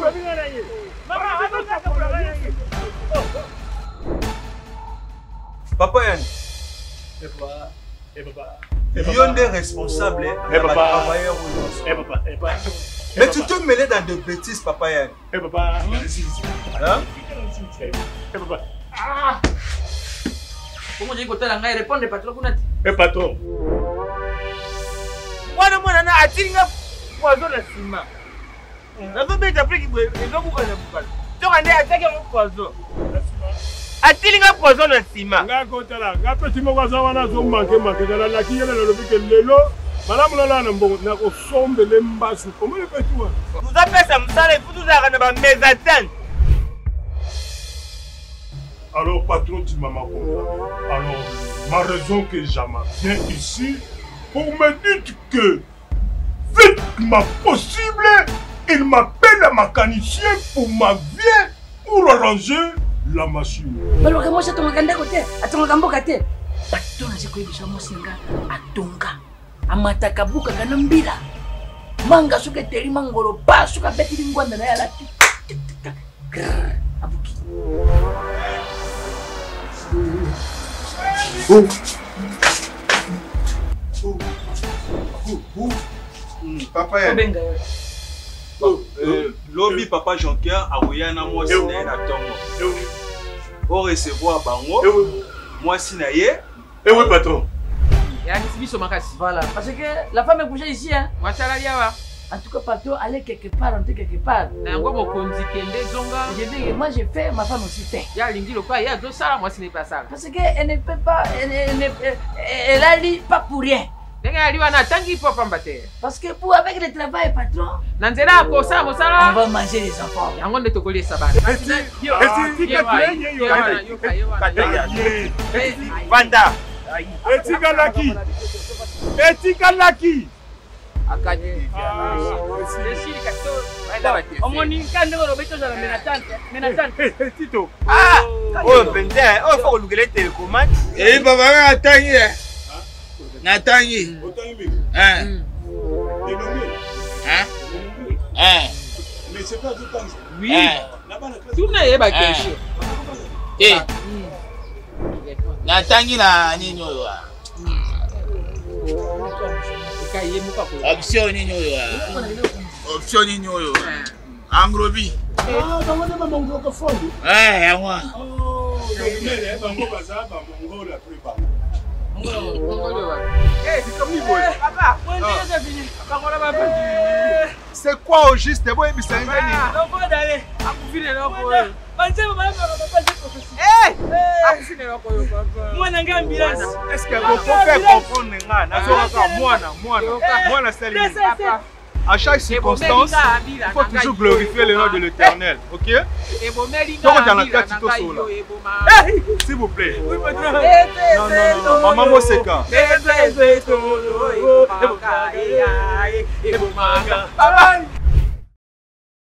Papa Yann. Yon est responsable. Mais tu te mêles dans de bêtises, Papa Yann. Comment j'ai côté la ngaire répondre patron kuna. Patron. Mwana na atinga poison na sima. Na zo beta priki bwe ezo kukana bukala. Toka ne atake mo poison. Atinga poison na sima. Nga kotala, nga petit mo kwaza wana zo manke kala la kiyela le lobike lelo. Madame Lola na mbongo na ko sombele mbasu. Comment le fais toi? Vous appelez ça msale futu za kana ba mezatan. Alors patron tu m'as compris. Alors ma raison que jamais viens ici pour me dire que vite possible, il m'appelle un mécanicien pour ma vie pour arranger la machine. Alors comment ça ton ganda côté? Attends gamboka te. Patron j'ai koyi bisha mosinga atonga. Amataka buka kana mbila. Manga suke teri mangoro ba suka beti lingwanda na yala. Abuki. Papa Yann. Lobby Papa Jonker a voyé na moi sina na tongo. Pour recevoir bango. Moi sina ye. Eh oui patron. Et Biso Makasi. Voilà. Parce que la femme est couchée ici, hein. En tout cas, patron, aller quelque part, rentrer quelque part. Moi, j'ai fait, ma femme aussi fait. Parce qu'elle ne peut pas, elle a dit pas pour rien. Parce que pour avec le travail, patron, on va manger les enfants. Vanda. Etika Laki. Tito. Ah, oh Benda, oh faut que le télécommande. Eh papa Natangi. Natangi. Hein? Hein? Mais c'est pas tout le temps. Oui. Tout n'est pas caché. Eh. Natangi na nini oyo? Option nini oyo? Option nini oyo? Angrobi. Ah, bango de bango ko fondo. Yango. Oh, mais bango baza ba mongo la prépa. C'est quoi au juste? Est-ce que vous pouvez comprendre? À chaque circonstance, il faut toujours glorifier le nom de l'Éternel, ok? S'il vous plaît. Non, maman Moseka.